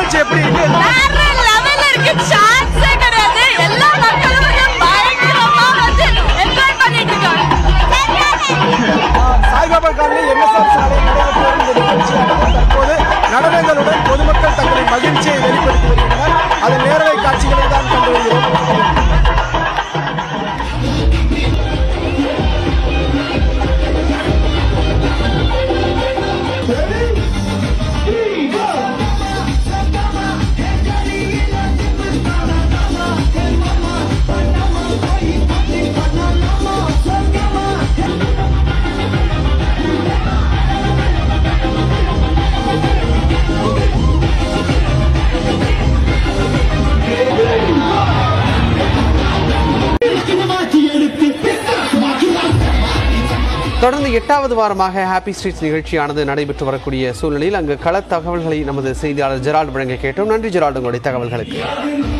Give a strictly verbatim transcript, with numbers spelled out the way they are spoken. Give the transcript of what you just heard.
நிகழ்ச்சி எப்படி Saibaba colony MSR சாலை நடைபெற்று வரும் இந்த நிகழ்ச்சியானது தற்போது நடனங்களுடன் பொதுமக்கள் தங்களின் மகிழ்ச்சியை வெளிப்படுத்தி வருகின்றனர். அதன் நேரலை காட்சிகளை தான் கண்டு வருகிறோம். தொடர்ந்து எட்டாவது வாரமாக ஹாப்பி ஸ்ட்ரீட்ஸ் நிகழ்ச்சியானது நடைபெற்று வரக்கூடிய சூழ்நிலையில் அங்கு கள தகவல்களை நமது செய்தியாளர் ஜெரால்டு வழங்க கேட்டோம். நன்றி ஜெரால்டு, உங்களுடைய தகவல்களுக்கு.